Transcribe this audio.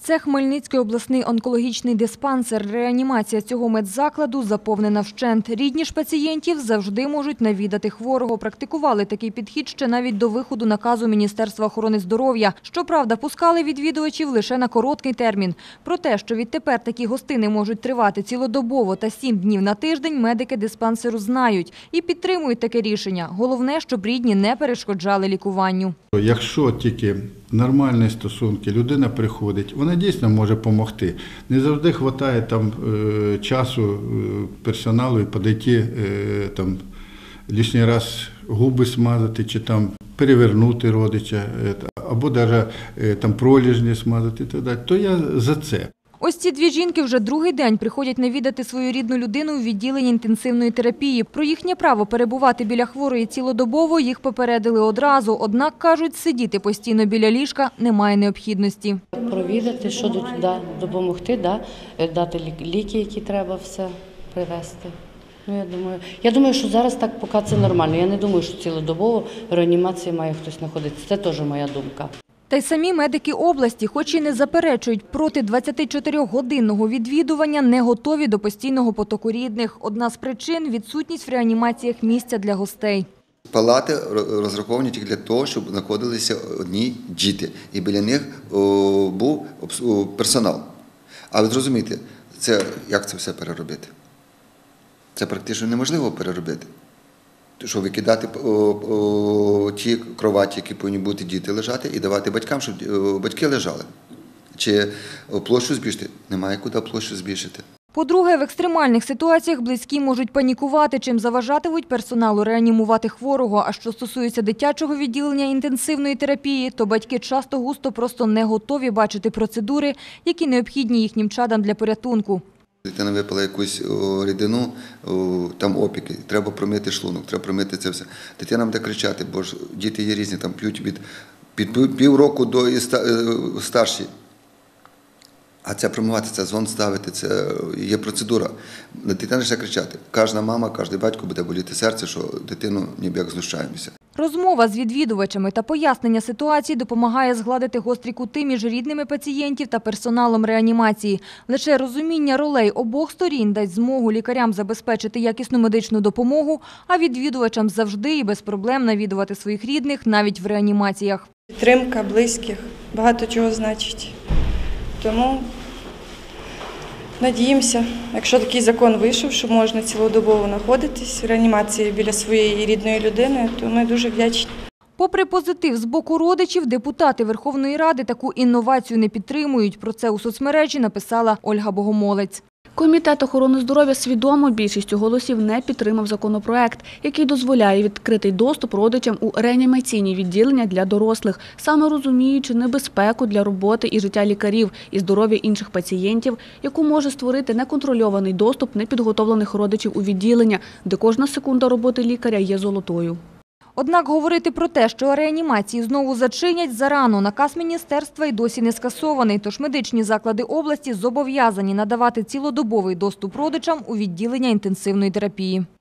Це Хмельницький обласний онкологічний диспансер. Реанімація цього медзакладу заповнена вщент. Рідні ж пацієнтів завжди можуть навідати хворого. Практикували такий підхід ще навіть до виходу наказу Міністерства охорони здоров'я. Щоправда, пускали відвідувачів лише на короткий термін. Про те, що відтепер такі гостини можуть тривати цілодобово та 7 днів на тиждень, медики диспансеру знають і підтримують таке рішення. Головне, щоб рідні не перешкоджали лікуванню. Якщо тільки нормальні стосунки, людина приходить, вона дійсно може допомогти. Не завжди вистачає часу персоналу і підійти, лишній раз губи смазати чи перевернути родича, або навіть проліжні смазати, то я за це. Ось ці дві жінки вже другий день приходять навідати свою рідну людину у відділенні інтенсивної терапії. Про їхнє право перебувати біля хворої цілодобово їх попередили одразу. Однак, кажуть, сидіти постійно біля ліжка немає необхідності. Провідати, що допомогти, дати ліки, які треба, все привезти. Я думаю, що зараз так поки це нормально. Я не думаю, що цілодобово в реанімації має хтось знаходитися. Це теж моя думка. Та й самі медики області, хоч і не заперечують проти 24-годинного відвідування, не готові до постійного потоку рідних. Одна з причин – відсутність в реанімаціях місця для гостей. Палати розраховані тільки для того, щоб знаходилися одні діти. І біля них був персонал. Але зрозумійте, як це все переробити? Це практично неможливо переробити. Що викидати ті кроваті, які повинні бути діти лежати, і давати батькам, щоб батьки лежали. Чи площу збільшити? Немає куди площу збільшити. По-друге, в екстремальних ситуаціях близькі можуть панікувати, чим заважатимуть персоналу реанімувати хворого. А що стосується дитячого відділення інтенсивної терапії, то батьки часто-густо просто не готові бачити процедури, які необхідні їхнім чадам для порятунку. Дитина випила якусь рідину, там опіки, треба промити шлунок, треба промити це все. Дитина буде кричати, бо ж діти є різні, там п'ють від півроку до старші. А це промивати, це зон ставити, це є процедура. Дитина ще кричати. Кожна мама, кожен батько буде боліти серце, що дитину ніби як знущаємося. Розмова з відвідувачами та пояснення ситуації допомагає згладити гострі кути між рідними пацієнтів та персоналом реанімації. Лише розуміння ролей обох сторін дасть змогу лікарям забезпечити якісну медичну допомогу, а відвідувачам завжди і без проблем навідувати своїх рідних навіть в реанімаціях. Підтримка близьких багато чого значить. Тому надіємося, якщо такий закон вийшов, що можна цілодобово знаходитись в реанімації біля своєї рідної людини, то ми дуже вдячні. Попри позитив з боку родичів, депутати Верховної Ради таку інновацію не підтримують. Про це у соцмережі написала Ольга Богомолець. Комітет охорони здоров'я свідомо більшістю голосів не підтримав законопроект, який дозволяє відкритий доступ родичам у реанімаційні відділення для дорослих, саме розуміючи небезпеку для роботи і життя лікарів і здоров'я інших пацієнтів, яку може створити неконтрольований доступ непідготовлених родичів у відділення, де кожна секунда роботи лікаря є золотою. Однак говорити про те, що реанімації знову зачинять, зарано. Наказ міністерства й досі не скасований, тож медичні заклади області зобов'язані надавати цілодобовий доступ родичам у відділення інтенсивної терапії.